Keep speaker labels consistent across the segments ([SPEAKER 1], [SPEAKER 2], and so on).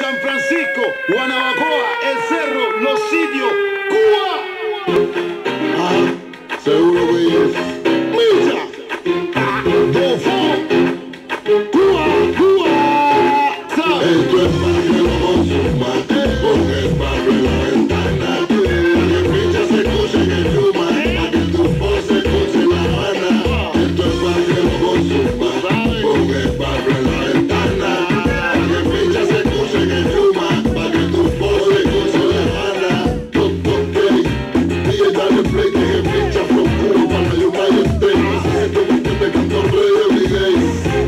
[SPEAKER 1] San Francisco, Guanabacoa, El Cerro, Los Sitios, Cuba.
[SPEAKER 2] Seguro que es
[SPEAKER 1] Misa, Dofo, Cuba, Cuba. ¿Sabes?
[SPEAKER 2] esto es para que lo consuman, porque es para abrir la ventana, para que Picha se escuche en el Yuma, para que tu voz se escuche en La Habana. Esto es para que lo consuman, porque es para abrir la ventana, para que Picha se escuche en el Yuma, para que tu voz se escuche en La Habana. Ok, DJ dale play, que es Picha from Cuba para la United States. Necesito que te canto rey every day.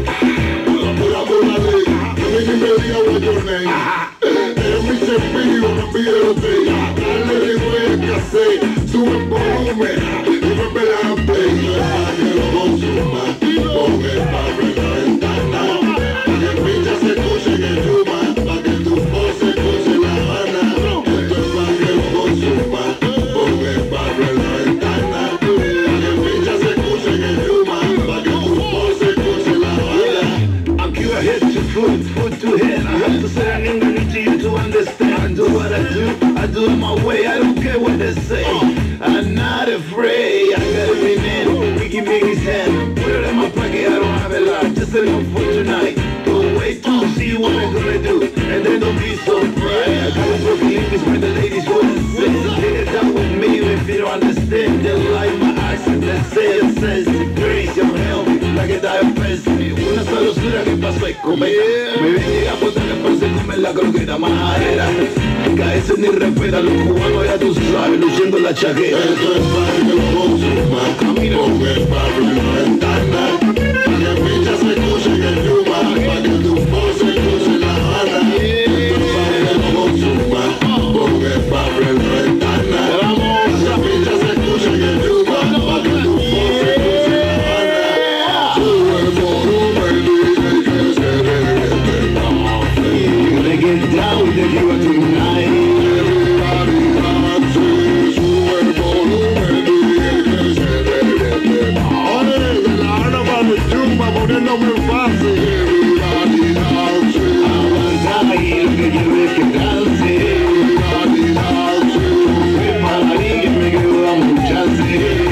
[SPEAKER 2] Pura la ley, no me diga what your name. Mi cepillo, no pide botella. Dale revuelve que hace, sube el volumen y vuelve la botella. Para que lo consuma, porque es para abrir la ventana, para que Picha se escuche en el Yuma, para que tu voz se escuche en La Habana. Esto es para que lo consuma, porque es para abrir la ventana, para que Picha se escuche en el Yuma, para que tu voz se escuche en La Habana.
[SPEAKER 1] I'm Cuba head to foot, foot to head. I have to say I need you to understand. I do what I do it my way. I don't care what they say. I'm not afraid. I got it in hand. Ricky Mickey's hand. Put it in my pocket. I don't have a lot. Just enough for tonight. Don't wait to see what I'm gonna do, and then don't be so bright. I got a broken English when the ladies go to say. Take it down with me if you don't understand. They like my accent. They say it says the grace. You're healthy like a diabetes. Una sabrosura que pasó y come. Me ven y a botar el parce comer la croqueta majadera. Caerse ni respeta, los cubanos ya tú sabes, luciendo la chaqueta.
[SPEAKER 2] Esto es para que lo consuma, porque es para abrir la ventana, para que Picha se escuche en el Yuma, para que tu voz se escuche en La Habana. Esto es para que lo consuma, porque es para abrir la ventana, para que Picha se escuche en el Yuma, para que tu voz se escuche en La Habana. Sube el volumen y que se regrese.
[SPEAKER 1] Gonna get down with the Cuba tonight.
[SPEAKER 2] Everybody dance, sube el volumen y que se regrese. Oye, de La Habana para el Yuma, poniéndome fácil. Everybody dance,
[SPEAKER 1] Aguanta y lo que quiero es que dance.
[SPEAKER 2] everybody dance,
[SPEAKER 1] Para mí que me quedo dando un chance.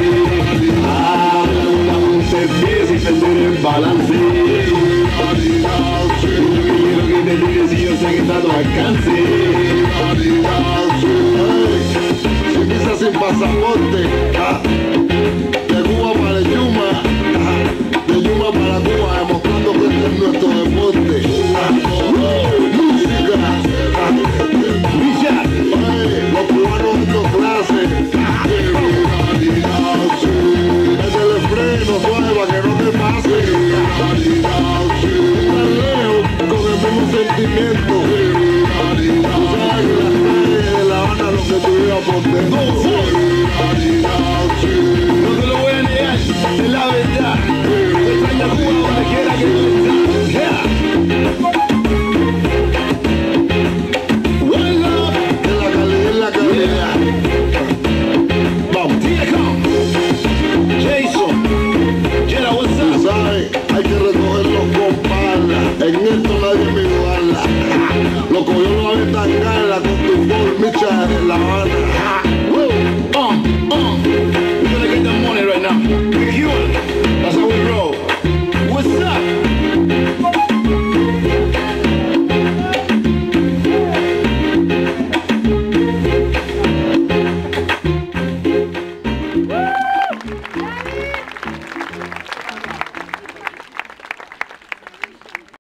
[SPEAKER 1] Se empieza y perder el balance.
[SPEAKER 2] everybody dance,
[SPEAKER 1] Quiero que te tires y yo sé que está a tu alcance.
[SPEAKER 2] everybody dance. Si pisas sin pasaporte, de Cuba para el Yuma, de Yuma para Cuba, demostrando que este es nuestro deporte. Música,
[SPEAKER 1] Villa,
[SPEAKER 2] los cubanos dando clases. Everybody dance, métele freno suave para que no te pase. Everybody dance, tan lejos con el mismo sentimiento. Everybody dance, tú sabes que las calles de La Habana lo que tú ibas por dentro. Everybody dance,
[SPEAKER 1] no te lo voy a negar, es la verdad. Extraña Cuba donde quiera que tú estás. Yeah. One love,
[SPEAKER 2] en la calidad, en la calidad.
[SPEAKER 1] vamos, here come Jason, Jera, what's up?
[SPEAKER 2] ¿Sabes? Hay que recogerlos con pala. En esto nadie me iguala. Los cogió una ventangala con tu voz, Micha de La Habana.